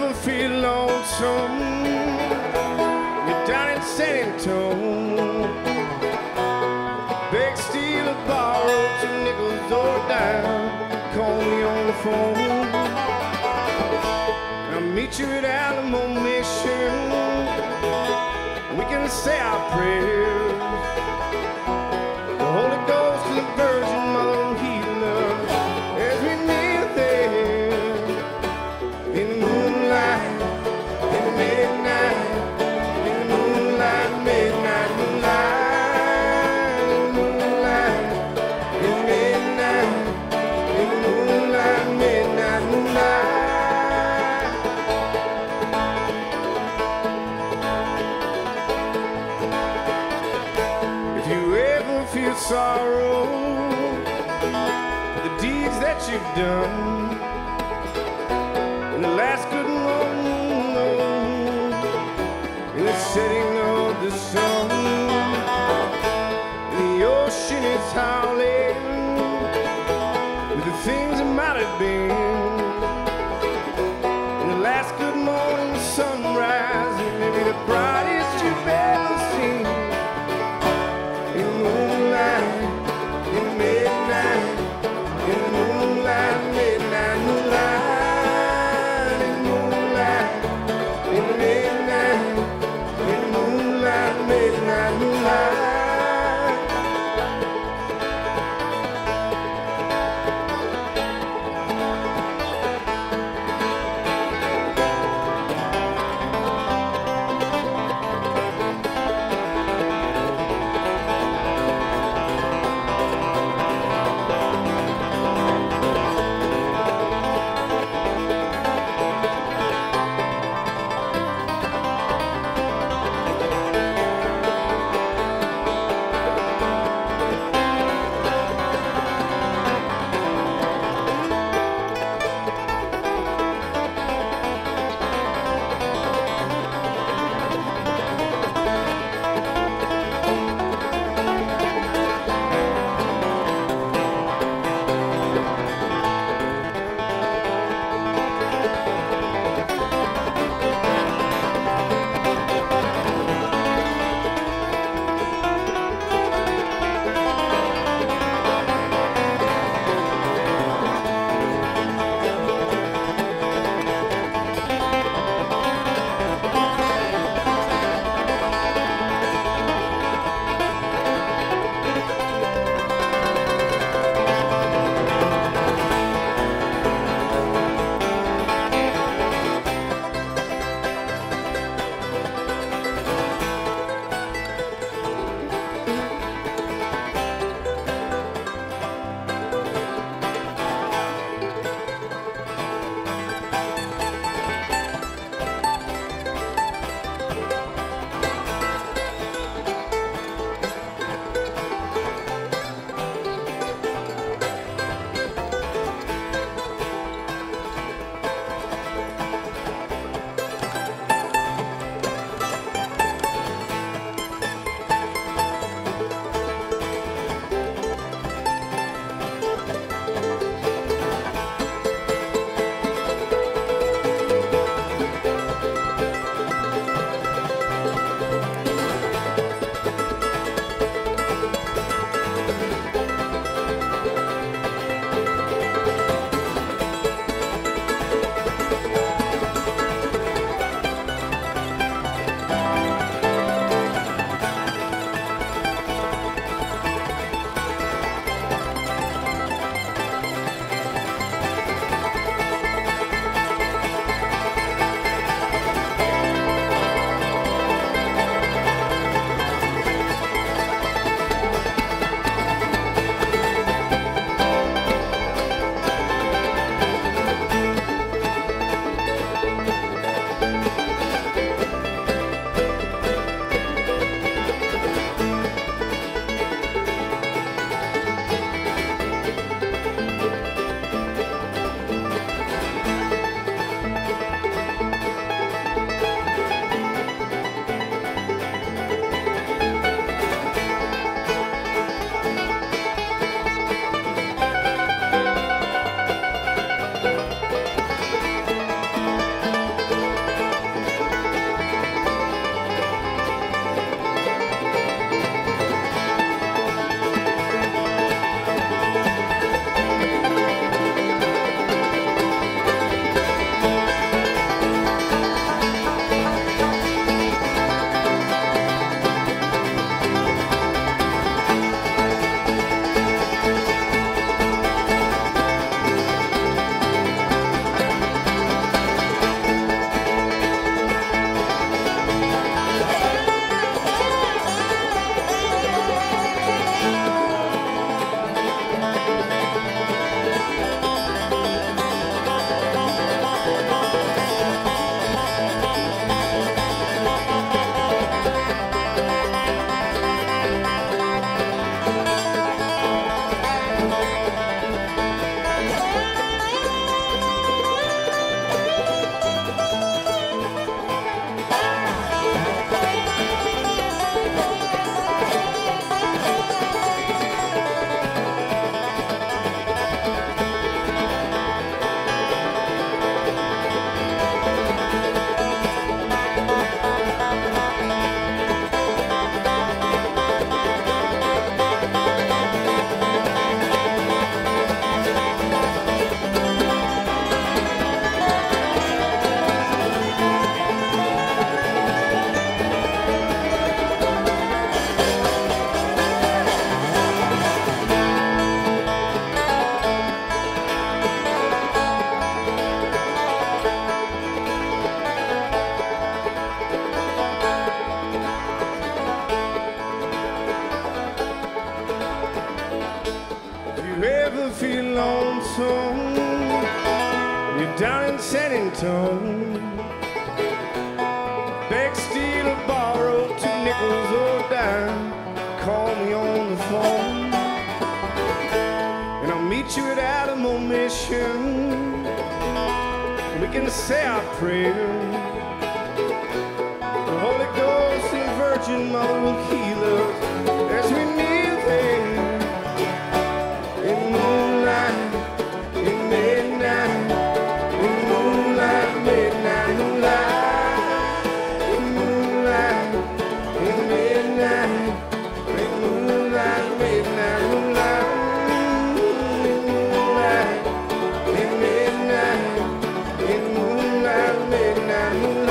ever feel lonesome, you're down in San Antonio, beg, steal, or borrow 2 nickels or a dime, call me on the phone. I'll meet you at Alamo Mission, we can say our prayers. The Holy Ghost and the Virgin Mother will heal us as we kneel there in the moonlight, in the midnight, in the moonlight, midnight moonlight, in the moonlight, in the midnight, in the moonlight, midnight moonlight. If you ever feel sorrow for the deeds that you've done, in the last good morning, in the setting of the sun, and the ocean is howling with the things that might have been. In the last good morning, sunrise, it may be the brightest you've ever seen. In the moonlight, in the midnight, in the moonlight, midnight moonlight, in the moonlight. in San Antonio. Beg, steal, or borrow 2 nickels or a dime. Call me on the phone, and I'll meet you at Alamo Mission. We can say our prayers. The Holy Ghost and the Virgin Mother will heal us as we kneel there in moonlight, in midnight, in moonlight, midnight, moonlight, in moonlight, in midnight, in moonlight, midnight, moonlight, in moonlight, in midnight, in moonlight, midnight, moonlight.